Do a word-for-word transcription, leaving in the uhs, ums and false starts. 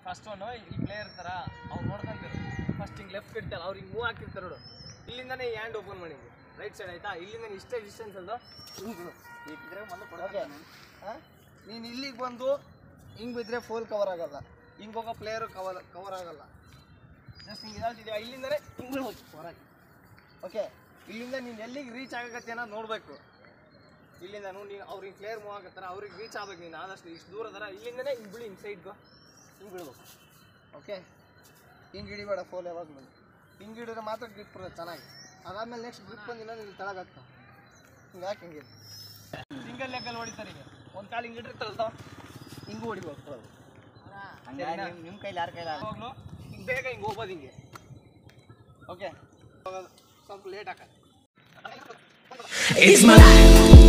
first one ಈ player ಇರ್ತಾರ ಅವ್ರು ನೋಡ್ಕೊಂತಾರೆ ಫಸ್ಟ್ ಹಿಂಗೆ ಲೆಫ್ಟ್ ಇಡ್ತಾರೆ ಅವ್ರು ಹಿಂಗೆ ಮೂವ್ ಆಗ್ತಿರ್ತಾರೆ ನೋಡು ಇಲ್ಲಿಂದನೇ ಹ್ಯಾಂಡ್ ಓಪನ್ ಮಾಡಿ ರೈಟ್ ಸೈಡ್ ಆಯ್ತಾ ಇಲ್ಲಿಂದ ಇಷ್ಟೇ ಡಿಸ್ಟೆನ್ಸ್ ಅಲ್ದು ಹಿಂಗೆ ಇದ್ರೆ ಮೊದಲು ಕೊಡೋಕೆ ಹಾಂ ನೀನು ಇಲ್ಲಿಗೆ ಬಂದು ಹಿಂಗೆ ಬಿದ್ದರೆ ಫುಲ್ ಕವರ್ ಆಗಲ್ಲ ಹಿಂಗೆ ಹೋಗೋ ಪ್ಲೇಯರು ಕವರ್ ಕವರ್ ಆಗಲ್ಲ ಜಸ್ಟ್ ಹಿಂಗೆ ಇದಾಗ್ತಿದ್ದೀವಿ ಇಲ್ಲಿಂದನೇ ಹಿಂಗೆ ಹೋಗಿ ಹೊರಗೆ ಓಕೆ ಇಲ್ಲಿಂದ ನೀನು ಎಲ್ಲಿಗೆ ರೀಚ್ ಆಗತ್ತೆ ಅನ್ನೋದು ನೋಡಬೇಕು ಇಲ್ಲಿಂದ ನೀನು ಅವ್ರಿಗೆ ಪ್ಲೇಯರ್ ಮೂವ್ ಆಗತ್ತಾರ ಅವ್ರಿಗೆ ರೀಚ್ ಆಗ್ಬೇಕು ನೀನು ಆದಷ್ಟು ಇಷ್ಟು ದೂರ ಅದರ ಇಲ್ಲಿಂದನೇ ಹಿಂಗೆ ಬಿಡಿ ಹಿಂಗೆ ಸೈಡ್ಗು ಹಿಂಗೆ ಬಿಡ್ಬೇಕು ಓಕೆ ಹಿಂಗೆ ಹಿಡಿಬೇಡ ಫೋಲ್ ಯಾವಾಗಲೂ ಹಿಂಗೆ ಹಿಡಿದ್ರೆ ಮಾತ್ರ ಗ್ರಿಪ್ ಬರೋದು ಚೆನ್ನಾಗಿ ಅದಾದ್ಮೇಲೆ ನೆಕ್ಸ್ಟ್ ಗ್ರಿಪ್ ಬಂದಿಲ್ಲ ನೀನು ತೆಳಗಾಗ್ತಾವೆ ಹಿಂಗೆ ಹಾಕಿ ಹಿಂಗೆ ಸಿಂಗಲ್ ಲೆಗ್ಗಲ್ಲಿ ಹೊಡಿತಾರೆ ಈಗ ಒಂದು ಕಾಲು ಹಿಂಗೆ ಇಟ್ಟಿರ್ತಾರಲ್ಲ ಹಿಂಗೆ ಹೊಡಿಬೇಕು ಬರೋದು ನಿಮ್ಮ ಕೈಲಿ ಯಾರ ಕೈಲಿ ಹೋಗ್ಲು ಹಿಂಗೆ ಬೇಗ ಹಿಂಗೆ ಹೋಗ್ಬೋದು ಹಿಂಗೆ ಓಕೆ ಸ್ವಲ್ಪ ಲೇಟ್ ಹಾಕ